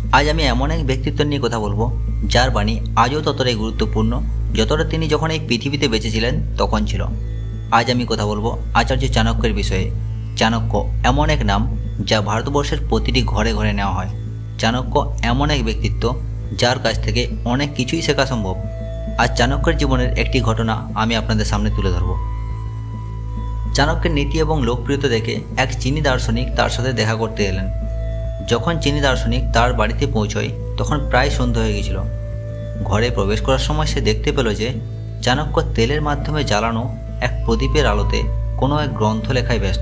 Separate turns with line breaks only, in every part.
আজ আমি এমন এক ব্যক্তিত্ব নিয়ে কথা বলবো যার বাণী আজও ততটাই গুরুত্বপূর্ণ যতটা তিনি যখন এই পৃথিবীতে বেঁচে ছিলেন তখন ছিল। আজ আমি কথা বলবো আচার্য চাণক্যের বিষয়ে। চাণক্য এমন এক নাম যা ভারতবর্ষের প্রতিটি ঘরে ঘরে নেওয়া হয়। চাণক্য এমন এক ব্যক্তিত্ব যার কাছ থেকে অনেক কিছুই শেখা সম্ভব। আজ চাণক্যের জীবনের একটি ঘটনা আমি আপনাদের সামনে তুলে ধরব। চাণক্যের নীতি এবং লোকপ্রিয়তা দেখে এক চীনি দার্শনিক তার সাথে দেখা করতে এলেন। যখন চীনি দার্শনিক তার বাড়িতে পৌঁছয় তখন প্রায় সন্ধ্যা হয়ে গিয়েছিল। ঘরে প্রবেশ করার সময় সে দেখতে পেল যে চাণক্য তেলের মাধ্যমে জ্বালানো এক প্রদীপের আলোতে কোনো এক গ্রন্থ লেখায় ব্যস্ত।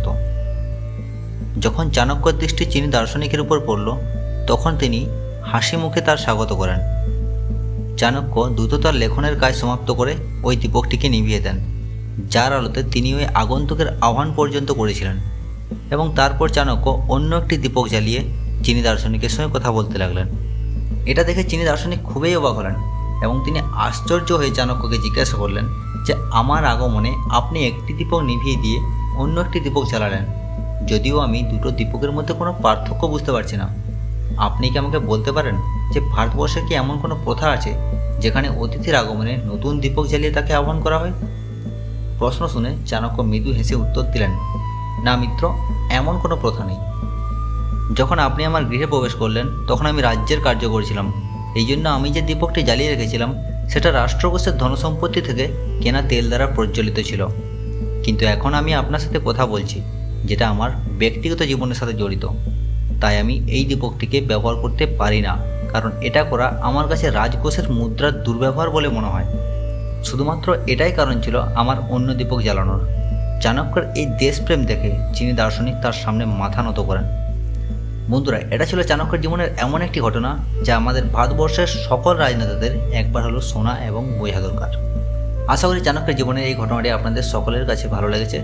যখন চাণক্যর দৃষ্টি চীনি দার্শনিকের উপর পড়ল তখন তিনি হাসি মুখে তার স্বাগত করেন। চাণক্য দ্রুত তার লেখনের কাজ সমাপ্ত করে ওই দীপকটিকে নিভিয়ে দেন, যার আলোতে তিনি ওই আগন্তুকের আহ্বান পর্যন্ত করেছিলেন। এবং তারপর চাণক্য অন্য একটি দীপক জ্বালিয়ে চীনি দার্শনিকের সঙ্গে কথা বলতে লাগলেন। এটা দেখে চীনি দার্শনিক খুবই অবাক হলেন এবং তিনি আশ্চর্য হয়ে চাণক্যকে জিজ্ঞাসা করলেন যে আমার আগমনে আপনি একটি দীপক নিভিয়ে দিয়ে অন্য একটি দীপক জ্বালালেন, যদিও আমি দুটো দীপকের মধ্যে কোনো পার্থক্য বুঝতে পারছি না। আপনি কি আমাকে বলতে পারেন যে ভারতবর্ষে কি এমন কোনো প্রথা আছে যেখানে অতিথির আগমনে নতুন দীপক জ্বালিয়ে তাকে আহ্বান করা হয়? প্রশ্ন শুনে চাণক্য মৃদু হেসে উত্তর দিলেন, না মিত্র, এমন কোনো প্রথা নেই। যখন আপনি আমার গৃহে প্রবেশ করলেন তখন আমি রাজ্যের কার্য করেছিলাম। এই জন্য আমি যে দীপকটি জ্বালিয়ে রেখেছিলাম সেটা রাষ্ট্রকোষের ধনসম্পত্তি থেকে কেনা তেল দ্বারা প্রজ্বলিত ছিল। কিন্তু এখন আমি আপনার সাথে কথা বলছি যেটা আমার ব্যক্তিগত জীবনের সাথে জড়িত, তাই আমি এই দীপকটিকে ব্যবহার করতে পারি না, কারণ এটা করা আমার কাছে রাজকোষের মুদ্রার দুর্ব্যবহার বলে মনে হয়। শুধুমাত্র এটাই কারণ ছিল আমার অন্য দীপক জ্বালানোর। চাণক্যের এই দেশপ্রেম দেখে চীনি দার্শনিক তার সামনে মাথা নত করেন। বন্ধুরা, এটা ছিল চাণক্যের জীবনের এমন একটি ঘটনা যা আমাদের ভারতবর্ষের সকল রাজনেতাদের একবার হলো শোনা এবং বোঝা দরকার। আশা করি চাণক্যের জীবনের এই ঘটনাটি আপনাদের সকলের কাছে ভালো লেগেছে।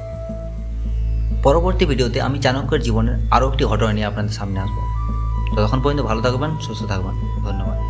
পরবর্তী ভিডিওতে আমি চাণক্যের জীবনের আরও একটি ঘটনা নিয়ে আপনাদের সামনে আসবো। ততক্ষণ পর্যন্ত ভালো থাকবেন, সুস্থ থাকবেন। ধন্যবাদ।